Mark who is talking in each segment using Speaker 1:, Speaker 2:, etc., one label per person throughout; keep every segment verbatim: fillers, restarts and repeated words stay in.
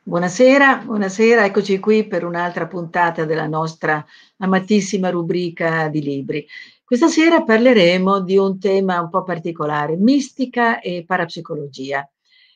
Speaker 1: Buonasera, buonasera, eccoci qui per un'altra puntata della nostra amatissima rubrica di libri. Questa sera parleremo di un tema un po' particolare, mistica e parapsicologia.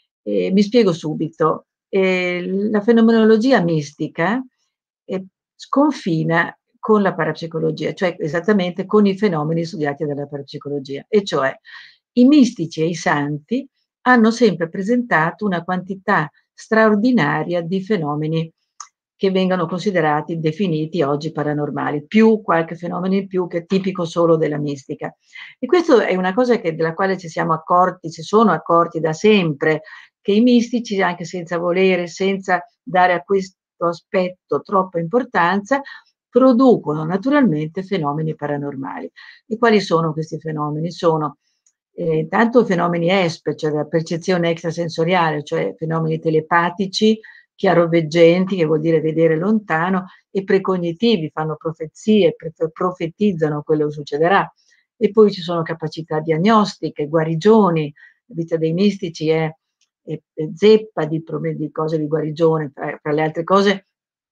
Speaker 1: E mi spiego subito. Ehm, la fenomenologia mistica, ehm, sconfina con la parapsicologia, cioè esattamente con i fenomeni studiati dalla parapsicologia, e cioè i mistici e i santi hanno sempre presentato una quantità straordinaria di fenomeni che vengono considerati, definiti oggi paranormali, più qualche fenomeno in più che è tipico solo della mistica. E questo è una cosa che della quale ci siamo accorti, si sono accorti da sempre, che i mistici, anche senza volere, senza dare a questo aspetto troppa importanza, producono naturalmente fenomeni paranormali. E quali sono questi fenomeni? Sono eh, tanto fenomeni esper, cioè la percezione extrasensoriale, cioè fenomeni telepatici, chiaroveggenti, che vuol dire vedere lontano, e precognitivi, fanno profezie, profetizzano quello che succederà. E poi ci sono capacità diagnostiche, guarigioni. La vita dei mistici è, è, è zeppa di, di cose di guarigione, tra, tra le altre cose.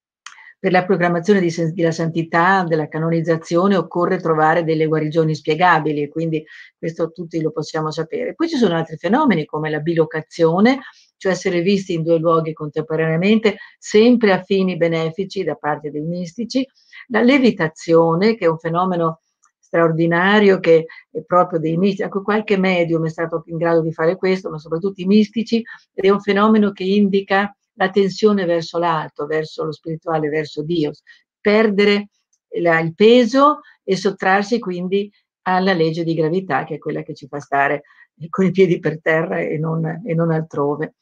Speaker 1: Per la proclamazione di della santità, della canonizzazione, occorre trovare delle guarigioni spiegabili, e quindi questo tutti lo possiamo sapere. Poi ci sono altri fenomeni come la bilocazione, cioè essere visti in due luoghi contemporaneamente, sempre a fini benefici da parte dei mistici, la levitazione, che è un fenomeno straordinario che è proprio dei mistici, ecco, qualche medium è stato in grado di fare questo, ma soprattutto i mistici, ed è un fenomeno che indica la tensione verso l'alto, verso lo spirituale, verso Dio, perdere la, il peso e sottrarsi quindi alla legge di gravità, che è quella che ci fa stare con i piedi per terra e non, e non altrove.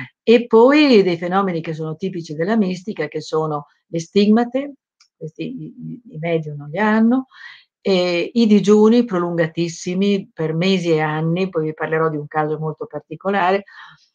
Speaker 1: E poi dei fenomeni che sono tipici della mistica, che sono le stigmate, questi i, i medium non li hanno, e i digiuni prolungatissimi per mesi e anni, poi vi parlerò di un caso molto particolare,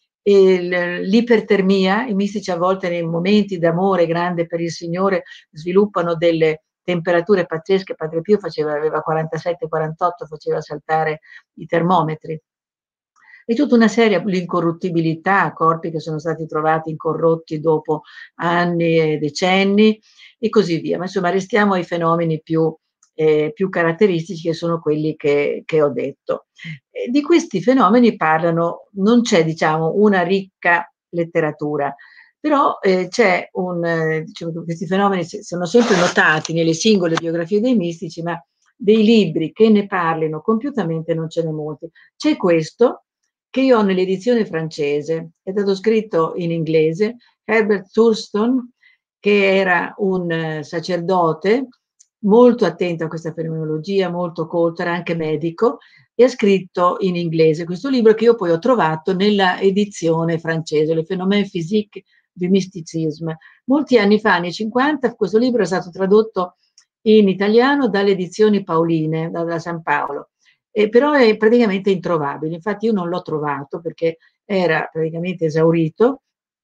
Speaker 1: l'ipertermia, i mistici a volte nei momenti d'amore grande per il Signore sviluppano delle temperature pazzesche. Padre Pio faceva, aveva quarantasette quarantotto, faceva saltare i termometri. E tutta una serie, l'incorruttibilità, corpi che sono stati trovati incorrotti dopo anni e decenni e così via. Ma insomma restiamo ai fenomeni più, eh, più caratteristici, che sono quelli che, che ho detto. E di questi fenomeni parlano, non c'è diciamo una ricca letteratura, però eh, c'è un, eh, diciamo, questi fenomeni sono sempre notati nelle singole biografie dei mistici, ma dei libri che ne parlino compiutamente non ce n'è molti. C'è questo che io ho nell'edizione francese, è stato scritto in inglese, Herbert Thurston, che era un eh, sacerdote molto attento a questa fenomenologia, molto colto, era anche medico, e ha scritto in inglese questo libro che io poi ho trovato nella edizione francese, Le Phénomènes physiques du mysticisme. Molti anni fa, anni cinquanta, questo libro è stato tradotto in italiano dalle edizioni Paoline, da, da San Paolo, eh, però è praticamente introvabile. Infatti io non l'ho trovato perché era praticamente esaurito,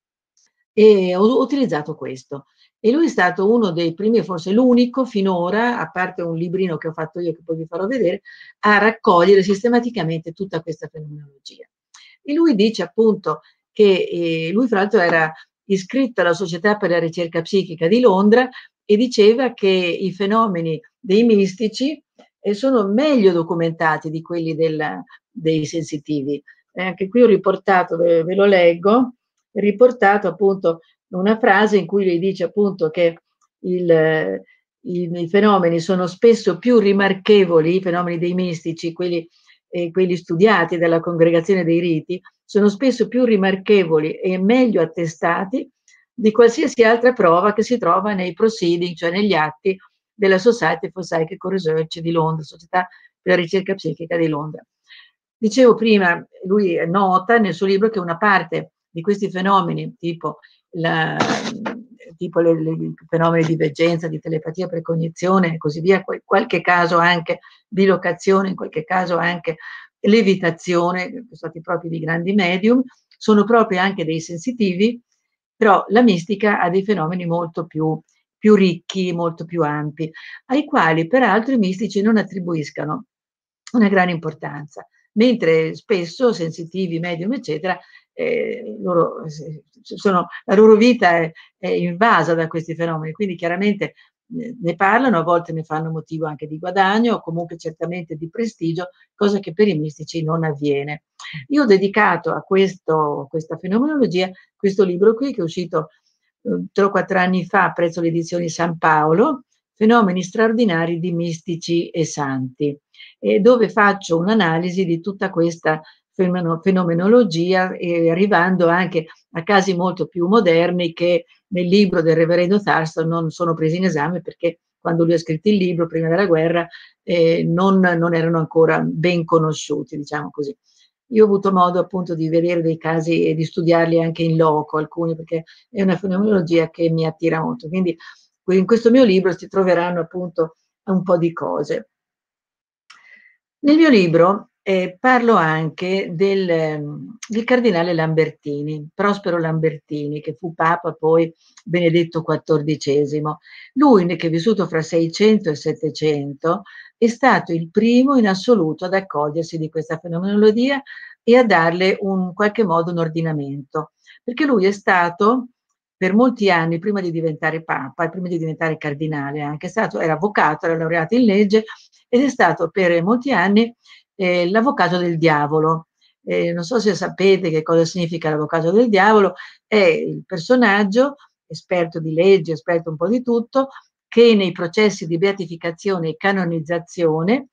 Speaker 1: e ho utilizzato questo. E lui è stato uno dei primi, forse l'unico finora, a parte un librino che ho fatto io che poi vi farò vedere, a raccogliere sistematicamente tutta questa fenomenologia. E lui dice appunto che eh, lui fra l'altro era iscritto alla Società per la ricerca psichica di Londra e diceva che i fenomeni dei mistici eh, sono meglio documentati di quelli del, dei sensitivi. Eh, anche qui ho riportato, ve, ve lo leggo, riportato appunto una frase in cui lui dice appunto che il, i, i fenomeni sono spesso più rimarchevoli, i fenomeni dei mistici, quelli, eh, quelli studiati dalla congregazione dei riti, sono spesso più rimarchevoli e meglio attestati di qualsiasi altra prova che si trova nei proceeding, cioè negli atti della Society for Psychic Research di Londra, Società per la ricerca psichica di Londra. Dicevo prima, lui nota nel suo libro che una parte di questi fenomeni, tipo, la, tipo le, le, i fenomeni di veggenza, di telepatia, precognizione e così via, in qualche caso anche bilocazione, in qualche caso anche levitazione, che sono stati proprio di grandi medium, sono proprio anche dei sensitivi, però la mistica ha dei fenomeni molto più, più ricchi, molto più ampi, ai quali peraltro i mistici non attribuiscano una grande importanza, mentre spesso sensitivi, medium, eccetera, eh, loro sono, la loro vita è, è invasa da questi fenomeni, quindi chiaramente ne parlano, a volte ne fanno motivo anche di guadagno o comunque certamente di prestigio, cosa che per i mistici non avviene. Io ho dedicato a questo, questa fenomenologia questo libro qui che è uscito eh, tre o quattro anni fa presso le edizioni San Paolo, Fenomeni straordinari di mistici e santi, e dove faccio un'analisi di tutta questa fenomenologia, e arrivando anche a casi molto più moderni che nel libro del reverendo Thurston non sono presi in esame, perché quando lui ha scritto il libro prima della guerra eh, non, non erano ancora ben conosciuti, diciamo così. Io ho avuto modo appunto di vedere dei casi e di studiarli anche in loco, alcuni, perché è una fenomenologia che mi attira molto. Quindi in questo mio libro si troveranno appunto un po' di cose. Nel mio libro eh, parlo anche del, del cardinale Lambertini, Prospero Lambertini, che fu Papa poi Benedetto quattordicesimo. Lui, che è vissuto fra seicento e settecento, è stato il primo in assoluto ad accorgersi di questa fenomenologia e a darle in qualche modo un ordinamento, perché lui è stato per molti anni, prima di diventare Papa e prima di diventare cardinale, anche stato, era avvocato, era laureato in legge ed è stato per molti anni eh, l'avvocato del diavolo. Eh, non so se sapete che cosa significa l'avvocato del diavolo, è il personaggio, esperto di legge, esperto un po' di tutto, che nei processi di beatificazione e canonizzazione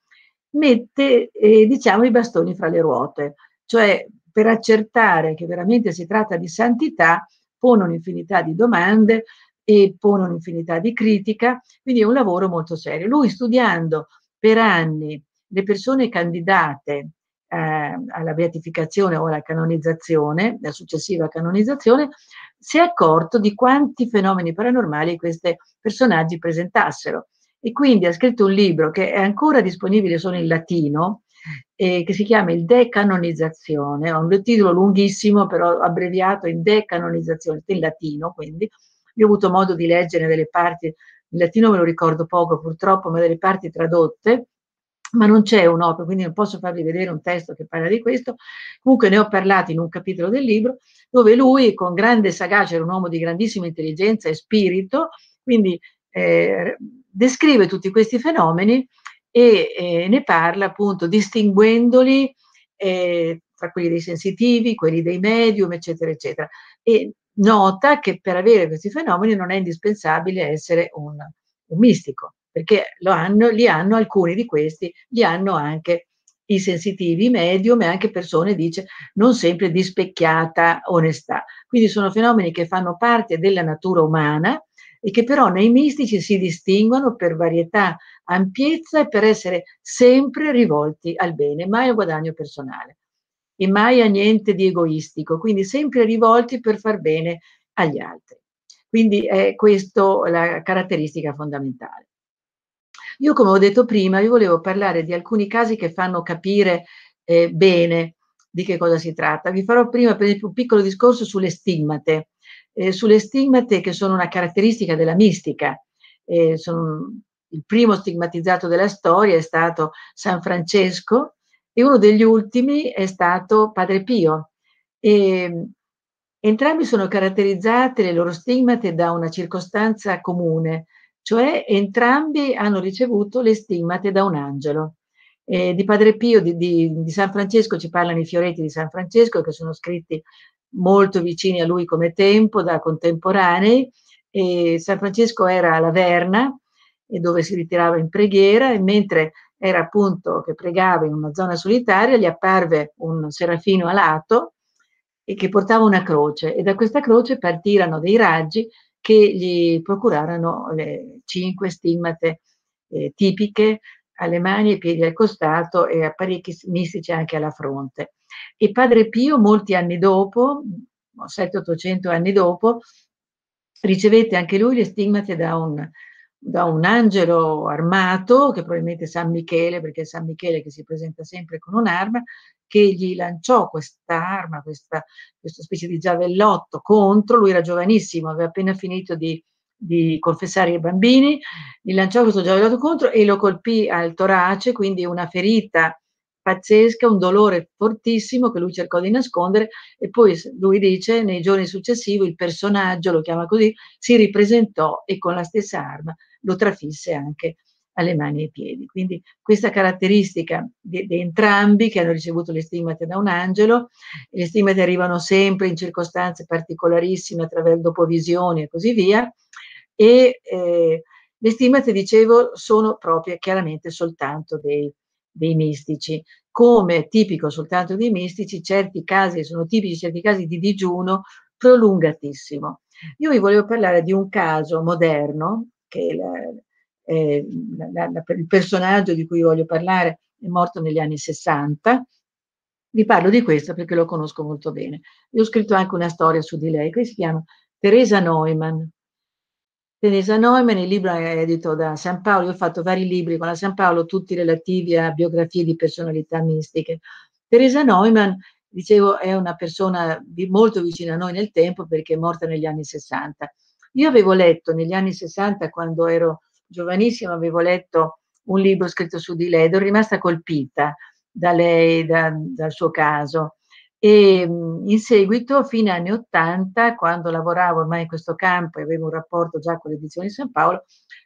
Speaker 1: mette, eh, diciamo, i bastoni fra le ruote, cioè per accertare che veramente si tratta di santità, pone un'infinità di domande e pone un'infinità di critica, quindi è un lavoro molto serio. Lui, studiando per anni le persone candidate eh, alla beatificazione o alla canonizzazione, la successiva canonizzazione, si è accorto di quanti fenomeni paranormali questi personaggi presentassero, e quindi ha scritto un libro che è ancora disponibile solo in latino, eh, che si chiama Il Decanonizzazione, ha un titolo lunghissimo però abbreviato in Decanonizzazione, in latino. Quindi io ho avuto modo di leggere delle parti, in latino me lo ricordo poco purtroppo, ma delle parti tradotte, ma non c'è un'opera, quindi non posso farvi vedere un testo che parla di questo. Comunque ne ho parlato in un capitolo del libro, dove lui con grande sagacia, era un uomo di grandissima intelligenza e spirito, quindi eh, descrive tutti questi fenomeni e eh, ne parla appunto distinguendoli eh, tra quelli dei sensitivi, quelli dei medium, eccetera, eccetera. E nota che per avere questi fenomeni non è indispensabile essere un, un mistico, perché lo hanno, li hanno alcuni di questi, li hanno anche i sensitivi, i medium e anche persone, dice, non sempre di specchiata onestà. Quindi sono fenomeni che fanno parte della natura umana e che però nei mistici si distinguono per varietà, ampiezza e per essere sempre rivolti al bene, mai al guadagno personale e mai a niente di egoistico, quindi sempre rivolti per far bene agli altri. Quindi è questa la caratteristica fondamentale. Io, come ho detto prima, io volevo parlare di alcuni casi che fanno capire eh, bene di che cosa si tratta. Vi farò prima, per esempio, un piccolo discorso sulle stigmate, eh, sulle stigmate che sono una caratteristica della mistica. Eh, sono, il primo stigmatizzato della storia è stato San Francesco e uno degli ultimi è stato Padre Pio. E, entrambi sono caratterizzate, le loro stigmate, da una circostanza comune, cioè entrambi hanno ricevuto le stigmate da un angelo. Eh, di Padre Pio, di, di, di San Francesco, ci parlano i fioretti di San Francesco, che sono scritti molto vicini a lui come tempo, da contemporanei. E San Francesco era a Laverna, e dove si ritirava in preghiera, e mentre era appunto che pregava in una zona solitaria, gli apparve un serafino alato e che portava una croce, e da questa croce partirono dei raggi che gli procurarono le cinque stigmate eh, tipiche alle mani, ai piedi, al costato e a parecchi mistici anche alla fronte. E Padre Pio, molti anni dopo, sette ottocento anni dopo, ricevette anche lui le stigmate da un, da un angelo armato, che probabilmente è San Michele, perché è San Michele che si presenta sempre con un'arma, che gli lanciò quest'arma, questa, questa specie di giavellotto contro. Lui era giovanissimo, aveva appena finito di, di confessare i bambini, gli lanciò questo giavellotto contro e lo colpì al torace, quindi una ferita pazzesca, un dolore fortissimo che lui cercò di nascondere e poi s lui dice nei giorni successivi il personaggio, lo chiama così, si ripresentò e con la stessa arma lo trafisse anche alle mani e ai piedi. Quindi questa caratteristica di di entrambi che hanno ricevuto le stigmate da un angelo, le stigmate arrivano sempre in circostanze particolarissime attraver dopo visioni e così via, e, ehm, le stigmate dicevo sono proprie chiaramente soltanto dei dei mistici. Come è tipico soltanto dei mistici, certi casi sono tipici certi casi di digiuno prolungatissimo. Io vi volevo parlare di un caso moderno che la ehm, la la la il personaggio di cui voglio parlare è morto negli anni 'sessanta. Vi parlo di questo perché lo conosco molto bene. Io ho scritto anche una storia su di lei che si chiama Teresa Neumann. Teresa Neumann, il libro è edito da San Paolo, io ho fatto vari libri con la San Paolo, tutti relativi a biografie di personalità mistiche. Teresa Neumann, dicevo, è una persona di molto vicina a noi nel tempo perché è morta negli anni 'sessanta. Io avevo letto negli anni 'sessanta, quando ero giovanissima, avevo letto un libro scritto su di lei ed ero rimasta colpita da lei, da dal suo caso. Ehm, in seguito, a fine anni 'ottanta, quando lavoravo ormai in questo campo e avevo un rapporto già con le edizioni San Paolo,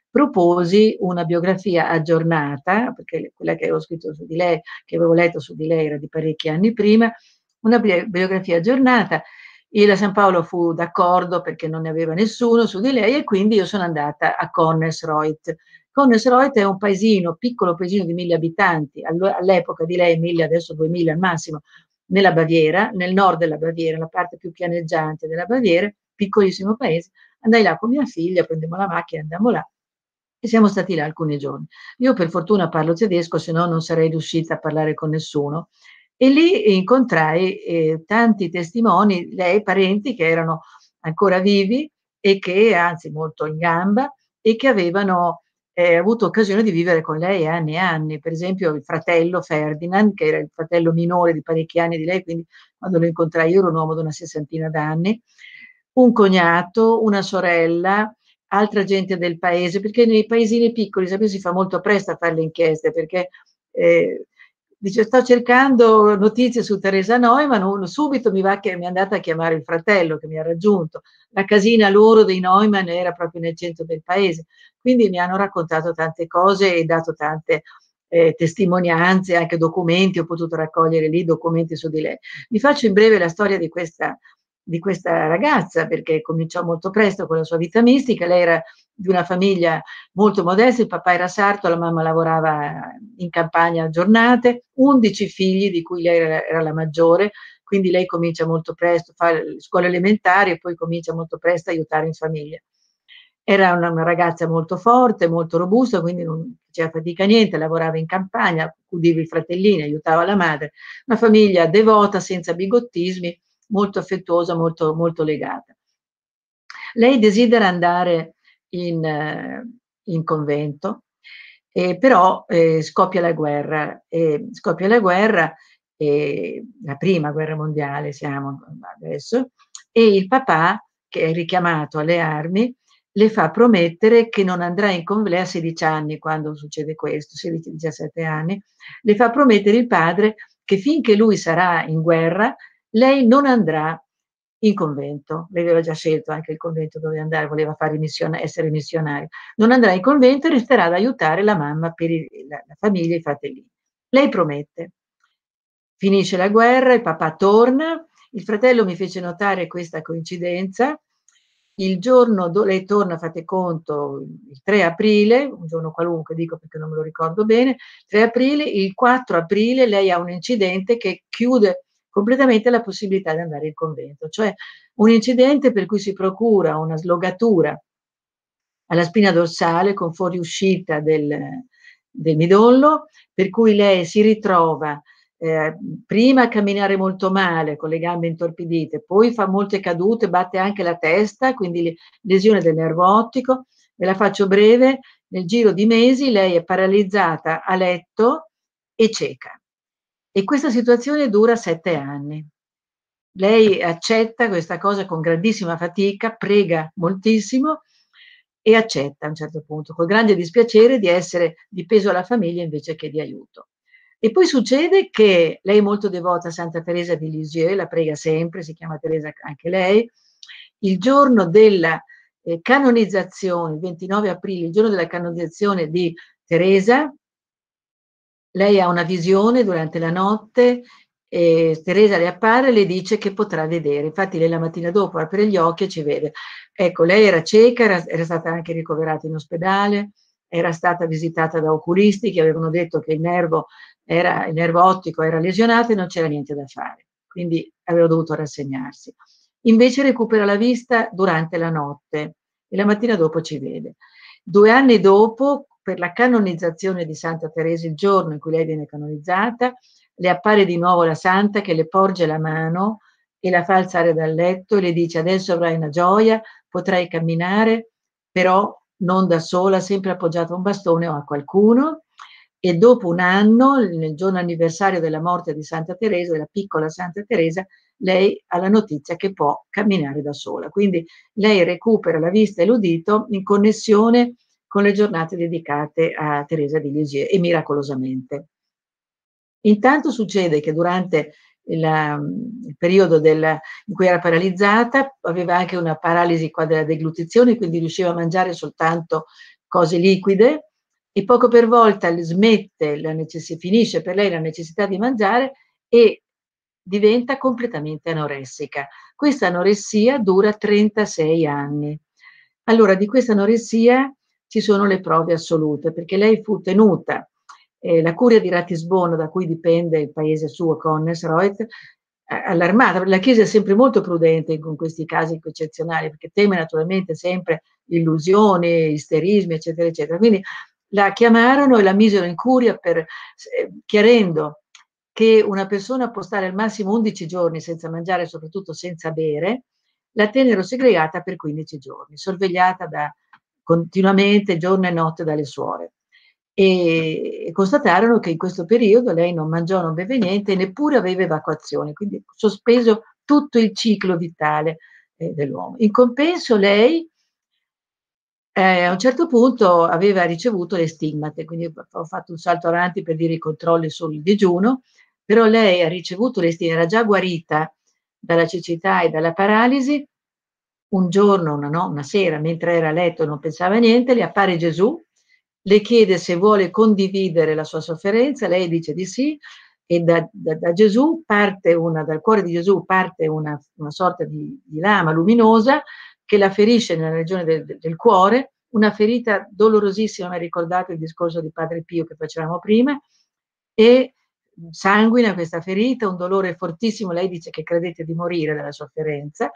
Speaker 1: proposi una biografia aggiornata, perché le quella che avevo scritto su di lei, che avevo letto su di lei era di parecchi anni prima, una bie biografia aggiornata e la San Paolo fu d'accordo perché non ne aveva nessuno su di lei e quindi io sono andata a Connersreuth. Connersreuth è un paesino, piccolo paesino di mille abitanti, allo all'epoca di lei mille, adesso duemila al massimo, nella Baviera, nel nord della Baviera, la parte più pianeggiante della Baviera, piccolissimo paese. Andai là con mia figlia, prendemmo la macchina e andammo là e siamo stati là alcuni giorni. Io per fortuna parlo tedesco, se no non sarei riuscita a parlare con nessuno. E lì incontrai, ehm, tanti testimoni, lei parenti che erano ancora vivi e che anzi molto in gamba e che avevano, ehm, avuto occasione di vivere con lei anni e anni. Per esempio il fratello Ferdinand, che era il fratello minore di parecchi anni di lei, quindi quando lo incontrai io ero un uomo di una sessantina d'anni, un cognato, una sorella, altra gente del paese, perché nei paesini piccoli, sapete, si fa molto presto a far le inchieste perché, ehm, dice: "Sto cercando notizie su Teresa Neumann", uno subito mi va che mi è andata a chiamare il fratello che mi ha raggiunto. La casina loro dei Neumann era proprio nel centro del paese. Quindi mi hanno raccontato tante cose e dato tante, ehm, testimonianze, anche documenti, ho potuto raccogliere lì documenti su di lei. Vi faccio in breve la storia di questa di questa ragazza, perché cominciò molto presto con la sua vita mistica. Lei era di una famiglia molto modesta, il papà era sarto, la mamma lavorava in campagna a giornate, undici figli di cui lei era era la maggiore, quindi lei comincia molto presto, fa le scuole elementari e poi comincia molto presto a aiutare in famiglia. Era una una ragazza molto forte, molto robusta, quindi non faceva fatica a niente, lavorava in campagna, accudiva i fratellini, aiutava la madre. Una famiglia devota, senza bigottismi, molto affettuosa, molto molto legata. Lei desidera andare in in convento, ehm, però, ehm, scoppia la guerra, ehm, scoppia la guerra, ehm, la prima guerra mondiale siamo adesso, e il papà, che è richiamato alle armi, le fa promettere che non andrà in conv lei ha sedici anni quando succede questo, sedici, diciassette anni, le fa promettere il padre che finché lui sarà in guerra, lei non andrà in convento. Lei aveva già scelto anche il convento dove andare, voleva fare missiona essere missionaria. Non andrà in convento e resterà ad aiutare la mamma per i la la famiglia e i fratellini. Lei promette. Finisce la guerra, il papà torna, il fratello mi fece notare questa coincidenza. Il giorno do lei torna, fate conto, il tre aprile, un giorno qualunque dico perché non me lo ricordo bene, tre aprile, il quattro aprile lei ha un incidente che chiude completamente la possibilità di andare in convento, cioè un incidente per cui si procura una slogatura alla spina dorsale con fuoriuscita del del midollo, per cui lei si ritrova, ehm, prima a camminare molto male, con le gambe intorpidite, poi fa molte cadute, batte anche la testa, quindi le lesione del nervo ottico. Ve la faccio breve, nel giro di mesi lei è paralizzata a letto e cieca. E questa situazione dura sette anni. Lei accetta questa cosa con grandissima fatica, prega moltissimo e accetta a un certo punto, col grande dispiacere, di essere di peso alla famiglia invece che di aiuto. E poi succede che lei è molto devota a Santa Teresa di Lisieux, la prega sempre, si chiama Teresa anche lei. Il giorno della eh, canonizzazione, il ventinove aprile, il giorno della canonizzazione di Teresa, lei ha una visione durante la notte e Teresa le appare e le dice che potrà vedere. Infatti lei la mattina dopo apre gli occhi e ci vede. Ecco, lei era cieca, era, era stata anche ricoverata in ospedale, era stata visitata da oculisti che avevano detto che il nervo, era, il nervo ottico era lesionato e non c'era niente da fare, quindi aveva dovuto rassegnarsi. Invece recupera la vista durante la notte e la mattina dopo ci vede. Due anni dopo, per la canonizzazione di Santa Teresa, il giorno in cui lei viene canonizzata, le appare di nuovo la santa che le porge la mano e la fa alzare dal letto e le dice: adesso avrai una gioia, potrai camminare, però non da sola, sempre appoggiata a un bastone o a qualcuno. E dopo un anno, nel giorno anniversario della morte di Santa Teresa, della piccola Santa Teresa, lei ha la notizia che può camminare da sola. Quindi lei recupera la vista e l'udito in connessione con le giornate dedicate a Teresa di Lisieux e miracolosamente. Intanto succede che durante il, il periodo del, in cui era paralizzata aveva anche una paralisi qua della deglutizione, quindi riusciva a mangiare soltanto cose liquide e poco per volta smette, la necess- finisce per lei la necessità di mangiare e diventa completamente anoressica. Questa anoressia dura trentasei anni. Allora, di questa anoressia ci sono le prove assolute, perché lei fu tenuta, eh, la curia di Ratisbona, da cui dipende il paese suo, Connesreuth, eh, allarmata. La Chiesa è sempre molto prudente con questi casi eccezionali, perché teme naturalmente sempre illusioni, isterismi, eccetera, eccetera. Quindi la chiamarono e la misero in curia per, eh, chiarendo che una persona può stare al massimo undici giorni senza mangiare e soprattutto senza bere, la tennero segregata per quindici giorni, sorvegliata da, continuamente, giorno e notte, dalle suore. E, e constatarono che in questo periodo lei non mangiò, non beve niente e neppure aveva evacuazione, quindi sospeso tutto il ciclo vitale eh, dell'uomo. In compenso lei eh, a un certo punto aveva ricevuto le stigmate, quindi ho fatto un salto avanti per dire i controlli sul digiuno, però lei ha ricevuto le stigmate, era già guarita dalla cecità e dalla paralisi. Un giorno, una, no, una sera, mentre era a letto e non pensava a niente, le appare Gesù, le chiede se vuole condividere la sua sofferenza, lei dice di sì, e da, da, da Gesù parte una, dal cuore di Gesù parte una, una sorta di, di lama luminosa che la ferisce nella regione del, del cuore, una ferita dolorosissima, mi ha ricordato il discorso di Padre Pio che facevamo prima, e sanguina questa ferita, un dolore fortissimo, lei dice che credette di morire dalla sofferenza.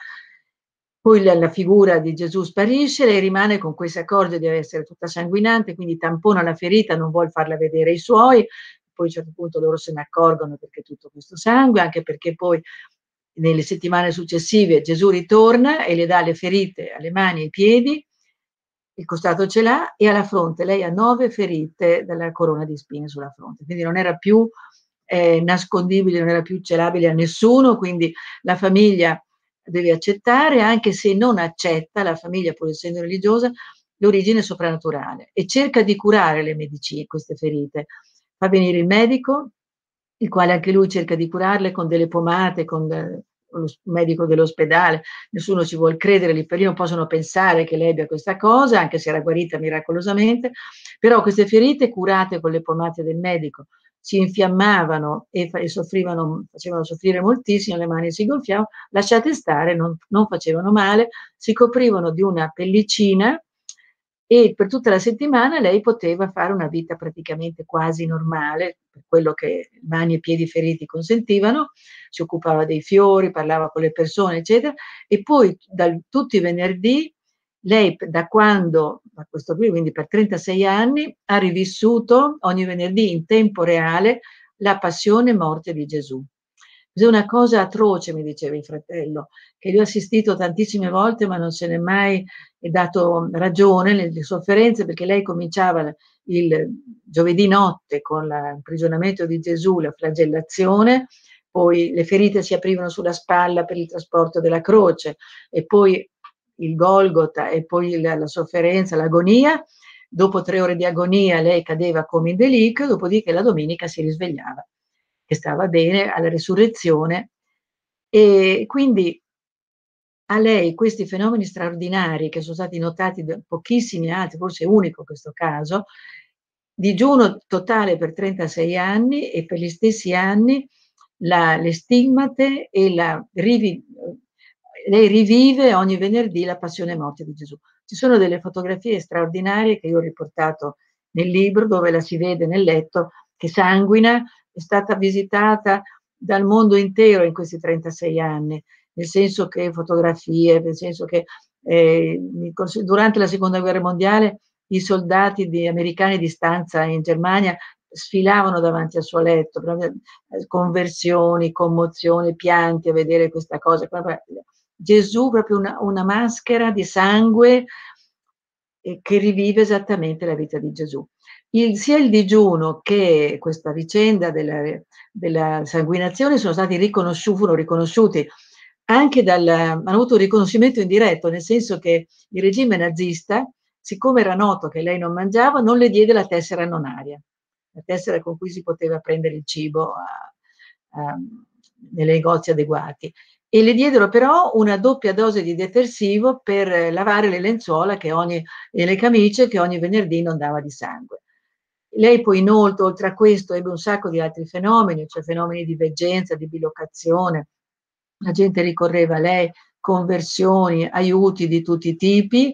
Speaker 1: Poi la, la figura di Gesù sparisce, lei rimane con cui si accorge di essere tutta sanguinante, quindi tampona la ferita, non vuole farla vedere ai suoi, poi a un certo punto loro se ne accorgono perché tutto questo sangue, anche perché poi nelle settimane successive Gesù ritorna e le dà le ferite alle mani e ai piedi, il costato ce l'ha e alla fronte, lei ha nove ferite dalla corona di spine sulla fronte, quindi non era più eh, nascondibile, non era più celabile a nessuno, quindi la famiglia deve accettare, anche se non accetta, la famiglia pur essendo religiosa, l'origine soprannaturale e cerca di curare le medicine, queste ferite. Fa venire il medico, il quale anche lui cerca di curarle con delle pomate, con de, lo medico dell'ospedale, nessuno ci vuole credere, lì per lì non possono pensare che lei abbia questa cosa, anche se era guarita miracolosamente, però queste ferite curate con le pomate del medico si infiammavano e, e soffrivano, facevano soffrire moltissimo, le mani si gonfiavano, lasciate stare, non, non facevano male, si coprivano di una pellicina e per tutta la settimana lei poteva fare una vita praticamente quasi normale, per quello che mani e piedi feriti consentivano, si occupava dei fiori, parlava con le persone, eccetera, e poi da, tutti i venerdì lei da quando, a questo qui, quindi per trentasei anni, ha rivissuto ogni venerdì in tempo reale la passione e morte di Gesù. È una cosa atroce, mi diceva il fratello, che io ho assistito tantissime volte ma non se n'è mai dato ragione nelle sofferenze, perché lei cominciava il giovedì notte con l'imprigionamento di Gesù, la flagellazione, poi le ferite si aprivano sulla spalla per il trasporto della croce e poi il Golgota e poi la, la sofferenza, l'agonia, dopo tre ore di agonia lei cadeva come in deliquio, dopodiché la domenica si risvegliava, che stava bene alla risurrezione. E quindi a lei questi fenomeni straordinari che sono stati notati da pochissimi altri, forse è unico questo caso, digiuno totale per trentasei anni e per gli stessi anni la le stigmate e la rivi lei rivive ogni venerdì la passione e morte di Gesù. Ci sono delle fotografie straordinarie che io ho riportato nel libro, dove la si vede nel letto che sanguina, è stata visitata dal mondo intero in questi trentasei anni, nel senso che fotografie, nel senso che, ehm, durante la seconda guerra mondiale i soldati di americani di stanza in Germania sfilavano davanti al suo letto, proprio conversioni, commozioni, pianti a vedere questa cosa. Gesù proprio una una maschera di sangue, e che rivive esattamente la vita di Gesù. Il sia il digiuno che questa vicenda della della sanguinazione sono stati riconosciu furono riconosciuti anche dal hanno avuto un riconoscimento indiretto, nel senso che il regime nazista, siccome era noto che lei non mangiava, non le diede la tessera nonaria, la tessera con cui si poteva prendere il cibo a a nei negozi adeguati. E le diedero però una doppia dose di detersivo per lavare le lenzuola che ogni e le camicie che ogni venerdì inondava di sangue. Lei poi inoltre, oltre a questo, ebbe un sacco di altri fenomeni, cioè fenomeni di veggenza, di bilocazione. La gente ricorreva a lei, conversioni, aiuti di tutti i tipi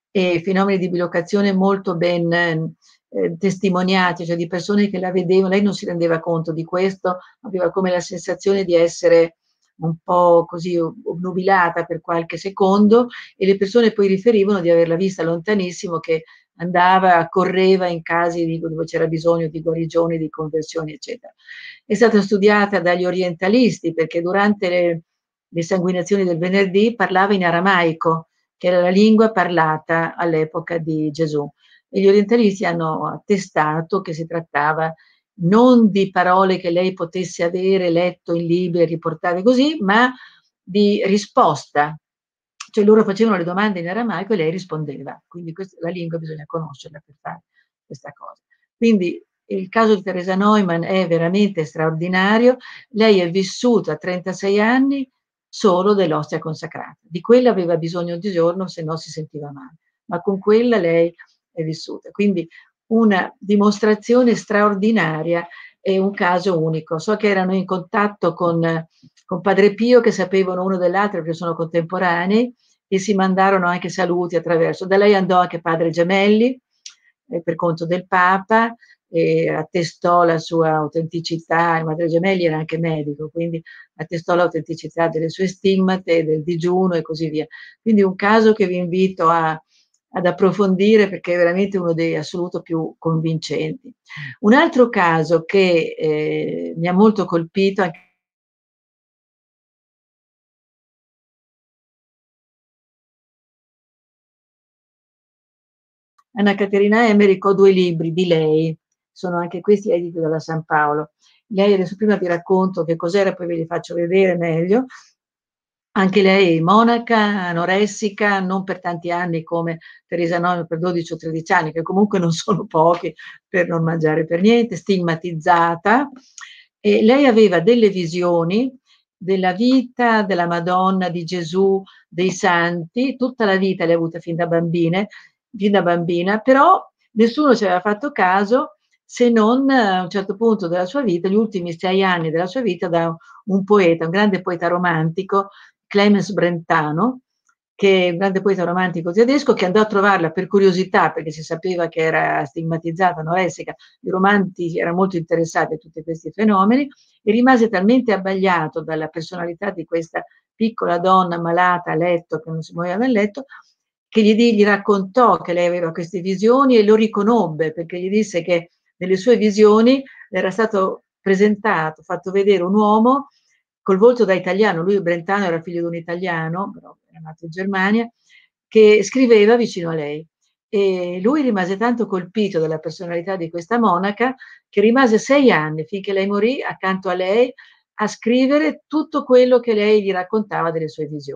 Speaker 1: e fenomeni di bilocazione molto ben, ehm, testimoniati, cioè di persone che la vedevano. Lei non si rendeva conto di questo, aveva come la sensazione di essere un po' così obnubilata per qualche secondo e le persone poi riferivano di averla vista lontanissimo che andava, correva in casi di dove c'era bisogno di guarigioni, di conversioni, eccetera. È stata studiata dagli orientalisti perché durante le le sanguinazioni del venerdì parlava in aramaico, che era la lingua parlata all'epoca di Gesù. E gli orientalisti hanno attestato che si trattava non di parole che lei potesse avere letto in libri e riportate così, ma di risposta. Cioè loro facevano le domande in aramaico e lei rispondeva. Quindi questa la lingua bisogna conoscerla per fare questa cosa. Quindi il caso di Teresa Neumann è veramente straordinario. Lei è vissuta trentasei anni solo dell'ostia consacrata. Di quella aveva bisogno ogni giorno, se no si sentiva male, ma con quella lei è vissuta. Quindi una dimostrazione straordinaria e un caso unico. So che erano in contatto con con Padre Pio, che sapevano uno dell'altro perché sono contemporanei e si mandarono anche saluti attraverso. Da lei andò anche Padre Gemelli, eh, per conto del Papa, e attestò la sua autenticità. Il Padre Gemelli era anche medico, quindi attestò l'autenticità delle sue stigmate, del digiuno e così via. Quindi un caso che vi invito a ad approfondire perché è veramente uno dei assoluto più convincenti. Un altro caso che, ehm, mi ha molto colpito anche Anna Caterina Emmerich, ho due libri di lei, sono anche questi editi dalla San Paolo. Lei adesso prima vi racconto che cos'era, poi ve li faccio vedere meglio. Anche lei monaca, anoressica, non per tanti anni come Teresa Neumann, per dodici o tredici anni, che comunque non sono pochi per non mangiare per niente, stigmatizzata. E lei aveva delle visioni della vita della Madonna, di Gesù, dei santi, tutta la vita l'ha avuta fin da bambine fin da bambina, però nessuno ci aveva fatto caso se non a un certo punto della sua vita, gli ultimi sei anni della sua vita, da un poeta, un grande poeta romantico, Clemens Brentano, che è un grande poeta romantico tedesco, che andò a trovarla per curiosità, perché si sapeva che era stigmatizzata, anoressica. I romantici erano molto interessati a tutti questi fenomeni e rimase talmente abbagliato dalla personalità di questa piccola donna malata a letto, che non si muoveva dal letto, che gli, di, gli raccontò che lei aveva queste visioni e lo riconobbe, perché gli disse che nelle sue visioni le era stato presentato, fatto vedere un uomo col volto da italiano. Lui, Brentano, era figlio di un italiano, però era nato in Germania, che scriveva vicino a lei. E lui rimase tanto colpito dalla personalità di questa monaca che rimase sei anni, finché lei morì, accanto a lei, a scrivere tutto quello che lei gli raccontava delle sue visioni.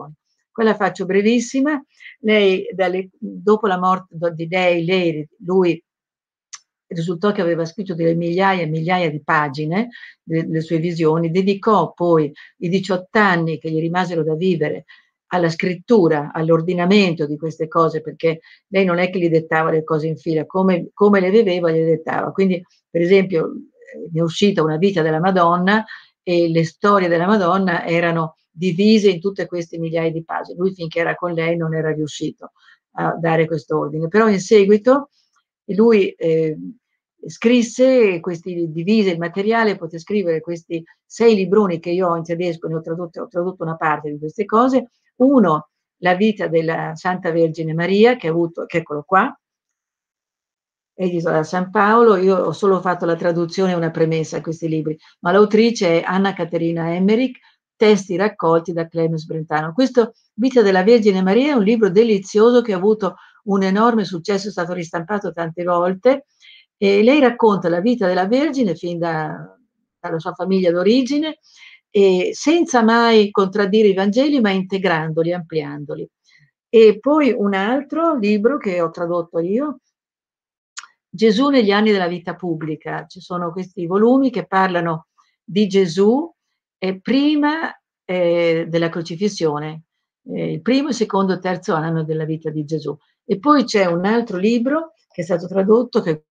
Speaker 1: Quella faccio brevissima. Lei, dalle, dopo la morte di lei, lei, lui risultò che aveva scritto delle migliaia e migliaia di pagine delle sue visioni, dedicò poi i diciotto anni che gli rimasero da vivere alla scrittura, all'ordinamento di queste cose, perché lei non è che gli dettava le cose in fila, come, come le vedeva le dettava. Quindi, per esempio, ne è uscita Una vita della Madonna e le storie della Madonna erano divise in tutte queste migliaia di pagine. Lui, finché era con lei, non era riuscito a dare questo ordine, però in seguito lui eh, scrisse questi, divise il materiale, poté scrivere questi sei libroni che io ho in tedesco, ne ho tradotto, ho tradotto una parte di queste cose. Uno, La vita della Santa Vergine Maria, che ha avuto, che eccolo qua, edito da San Paolo. Io ho solo fatto la traduzione e una premessa a questi libri, ma l'autrice è Anna Caterina Emmerich, testi raccolti da Clemens Brentano. Questo, Vita della Vergine Maria, è un libro delizioso che ha avuto un enorme successo, è stato ristampato tante volte, e lei racconta la vita della Vergine fin da, dalla sua famiglia d'origine, e senza mai contraddire i Vangeli, ma integrandoli, ampliandoli. E poi un altro libro che ho tradotto io, Gesù negli anni della vita pubblica. Ci sono questi volumi che parlano di Gesù eh, prima eh, della crocifissione, eh, il primo, il secondo e terzo anno della vita di Gesù. E poi c'è un altro libro che è stato tradotto, che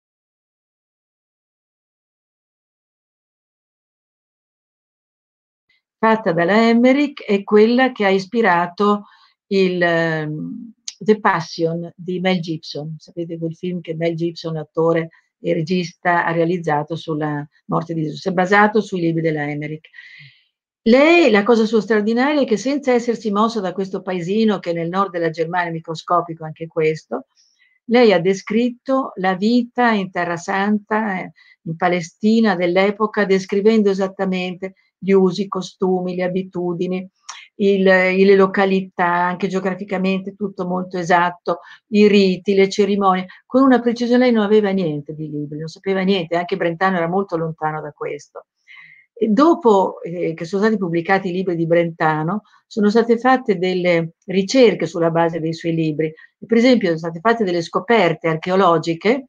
Speaker 1: fatta dalla Emmerich, è quella che ha ispirato il um, The Passion di Mel Gibson. Sapete quel film che Mel Gibson, attore e regista, ha realizzato sulla morte di Gesù, si è basato sui libri della Emmerich. Lei, la cosa sua straordinaria è che, senza essersi mossa da questo paesino che è nel nord della Germania, microscopico anche questo, lei ha descritto la vita in Terra Santa, eh, in Palestina dell'epoca, descrivendo esattamente gli usi, i costumi, le abitudini, il, le località, anche geograficamente tutto molto esatto, i riti, le cerimonie, con una precisione. Lei non aveva niente di libri, non sapeva niente, anche Brentano era molto lontano da questo. E dopo eh, che sono stati pubblicati i libri di Brentano, sono state fatte delle ricerche sulla base dei suoi libri. Per esempio, sono state fatte delle scoperte archeologiche,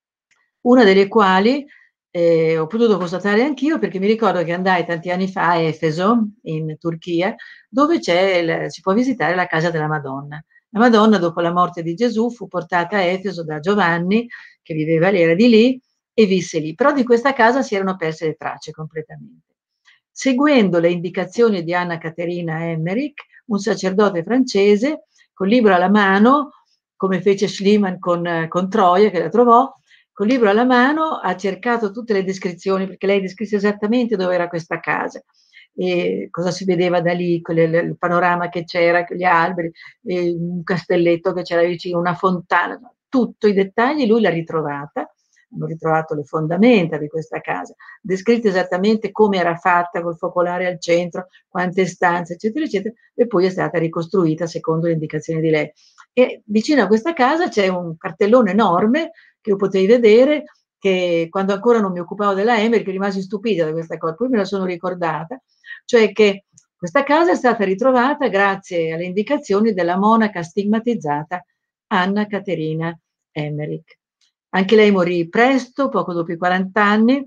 Speaker 1: una delle quali eh, ho potuto constatare anch'io, perché mi ricordo che andai tanti anni fa a Efeso, in Turchia, dove c'è il, si può visitare la casa della Madonna. La Madonna, dopo la morte di Gesù, fu portata a Efeso da Giovanni, che viveva lì, era di lì, e visse lì. Però di questa casa si erano perse le tracce completamente. Seguendo le indicazioni di Anna Caterina Emmerich, un sacerdote francese, col libro alla mano, come fece Schliemann con, con Troia, che la trovò, col libro alla mano ha cercato tutte le descrizioni, perché lei descrisse esattamente dove era questa casa, e cosa si vedeva da lì, il panorama che c'era, gli alberi, un castelletto che c'era vicino, una fontana, tutti i dettagli lui l'ha ritrovata. Hanno ritrovato le fondamenta di questa casa, descritte esattamente come era fatta, col focolare al centro, quante stanze, eccetera, eccetera, e poi è stata ricostruita secondo le indicazioni di lei. E vicino a questa casa c'è un cartellone enorme che io potevi vedere, che quando ancora non mi occupavo della Emmerich rimasi stupita da questa cosa, poi me la sono ricordata, cioè che questa casa è stata ritrovata grazie alle indicazioni della monaca stigmatizzata Anna Caterina Emmerich. Anche lei morì presto, poco dopo i quaranta anni,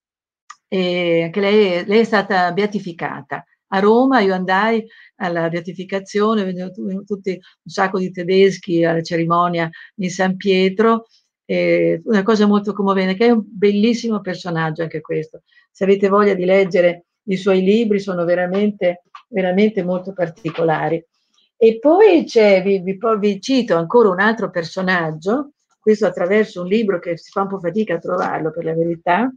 Speaker 1: e anche lei, lei è stata beatificata. A Roma io andai alla beatificazione, vennero tutti un sacco di tedeschi alla cerimonia in San Pietro, eh, una cosa molto commovente, che è un bellissimo personaggio anche questo. Se avete voglia di leggere i suoi libri, sono veramente, veramente molto particolari. E poi c'è, vi, vi, vi cito ancora un altro personaggio, questo attraverso un libro che si fa un po' fatica a trovarlo, per la verità,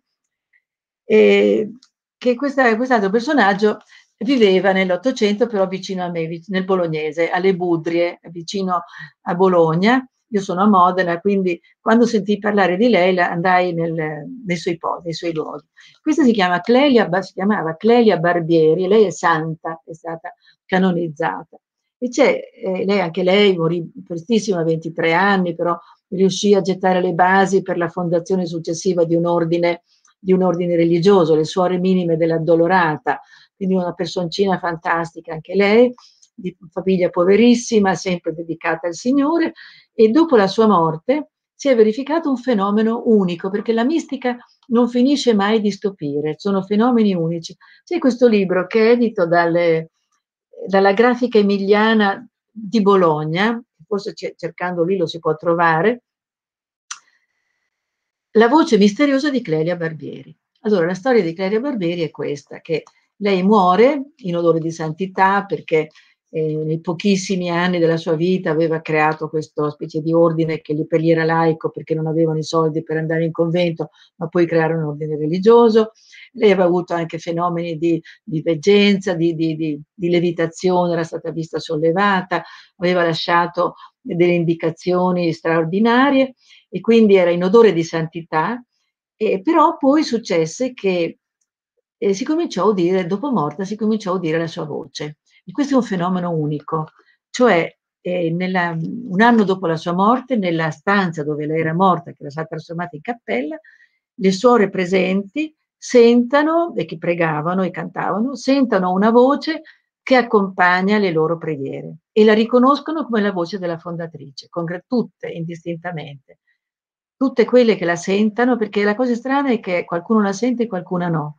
Speaker 1: e che questa, quest'altro personaggio viveva nell'Ottocento, però vicino a me, nel Bolognese, alle Budrie, vicino a Bologna. Io sono a Modena, quindi quando sentii parlare di lei andai nel, nei, suoi posti, nei suoi luoghi. Questa si, chiama Clelia, si chiamava Clelia Barbieri, lei è santa, è stata canonizzata. E c'è, eh, lei, anche lei morì prestissimo, a ventitré anni, però riuscì a gettare le basi per la fondazione successiva di un ordine, di un ordine religioso, le Suore Minime dell'Addolorata, quindi una personcina fantastica anche lei. di famiglia poverissima, sempre dedicata al Signore, e dopo la sua morte si è verificato un fenomeno unico, perché la mistica non finisce mai di stupire, sono fenomeni unici. C'è questo libro che è edito dalle, dalla Grafica Emiliana di Bologna, forse cercando lì lo si può trovare, La voce misteriosa di Clelia Barbieri. Allora, la storia di Clelia Barbieri è questa, che lei muore in odore di santità perché eh, nei pochissimi anni della sua vita aveva creato questa specie di ordine che per gli era laico perché non avevano i soldi per andare in convento, ma poi creare un ordine religioso. Lei aveva avuto anche fenomeni di, di veggenza, di, di, di, di levitazione, era stata vista sollevata, aveva lasciato delle indicazioni straordinarie e quindi era in odore di santità, eh, però poi successe che eh, si cominciò a udire, dopo morta, si cominciò a udire la sua voce. E questo è un fenomeno unico, cioè eh, nella, un anno dopo la sua morte, nella stanza dove lei era morta, che era stata trasformata in cappella, le suore presenti sentano, e che pregavano e cantavano, sentano una voce che accompagna le loro preghiere e la riconoscono come la voce della fondatrice, con tutte indistintamente. Tutte quelle che la sentano, perché la cosa strana è che qualcuno la sente e qualcuna no.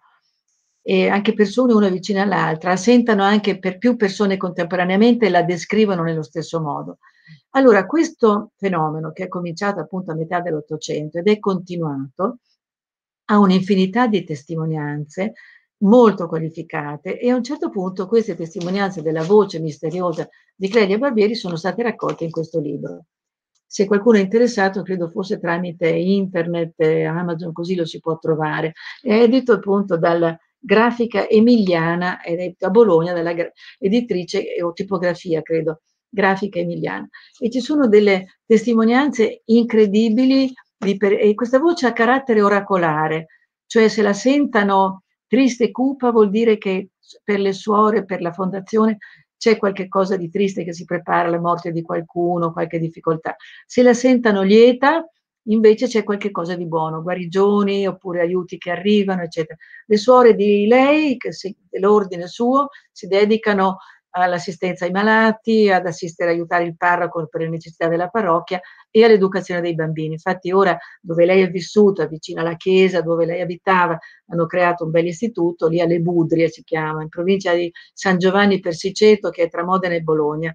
Speaker 1: E anche persone una vicina all'altra, la sentono anche per più persone contemporaneamente e la descrivono nello stesso modo. Allora, questo fenomeno che è cominciato appunto a metà dell'Ottocento ed è continuato, ha un'infinità di testimonianze molto qualificate e a un certo punto queste testimonianze della voce misteriosa di Clelia Barbieri sono state raccolte in questo libro. Se qualcuno è interessato, credo forse tramite internet, eh, Amazon, così lo si può trovare. È edito appunto dalla Grafica Emiliana, ed è a Bologna, dalla editrice o tipografia, credo, Grafica Emiliana. E ci sono delle testimonianze incredibili di per, e questa voce ha carattere oracolare, cioè se la sentano triste e cupa vuol dire che per le suore, per la fondazione, c'è qualche cosa di triste che si prepara alla morte di qualcuno, qualche difficoltà. Se la sentano lieta, invece c'è qualche cosa di buono, guarigioni oppure aiuti che arrivano, eccetera. Le suore di lei, che si, dell'ordine suo, si dedicano all'assistenza ai malati, ad assistere, aiutare il parroco per le necessità della parrocchia e all'educazione dei bambini. Infatti ora dove lei è vissuta, vicino alla chiesa dove lei abitava, hanno creato un bel istituto, lì alle Budrie si chiama, in provincia di San Giovanni Persiceto, che è tra Modena e Bologna.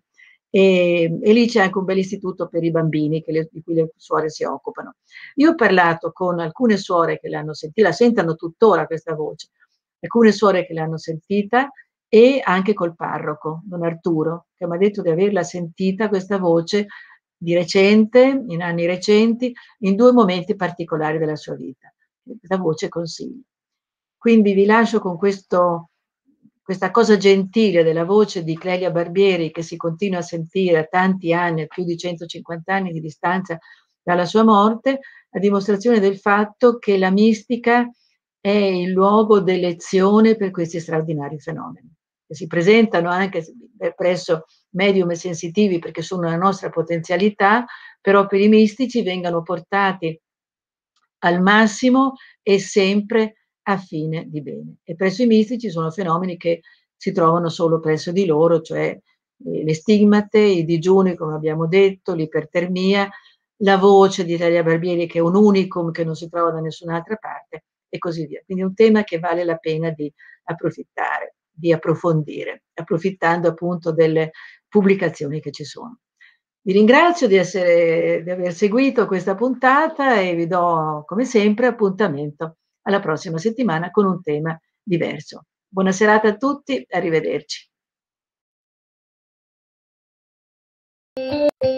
Speaker 1: E, e lì c'è anche un bel istituto per i bambini che le, di cui le suore si occupano. Io ho parlato con alcune suore che l'hanno sentita, la sentono tuttora questa voce, alcune suore che l'hanno sentita e anche col parroco, don Arturo, che mi ha detto di averla sentita questa voce di recente, in anni recenti, in due momenti particolari della sua vita. Questa voce consiglia. Quindi vi lascio con questo, questa cosa gentile della voce di Clelia Barbieri che si continua a sentire a tanti anni, a più di centocinquanta anni di distanza dalla sua morte, a dimostrazione del fatto che la mistica è il luogo d'elezione per questi straordinari fenomeni, che si presentano anche presso medium e sensitivi perché sono la nostra potenzialità, però per i mistici vengono portati al massimo e sempre a fine di bene. E presso i mistici sono fenomeni che si trovano solo presso di loro, cioè eh, le stigmate, i digiuni, come abbiamo detto, l'ipertermia, la voce di Clelia Barbieri che è un unicum che non si trova da nessun'altra parte e così via. Quindi è un tema che vale la pena di approfittare, di approfondire, approfittando appunto delle pubblicazioni che ci sono. Vi ringrazio di, essere, di aver seguito questa puntata e vi do, come sempre, appuntamento alla prossima settimana con un tema diverso. Buona serata a tutti, arrivederci.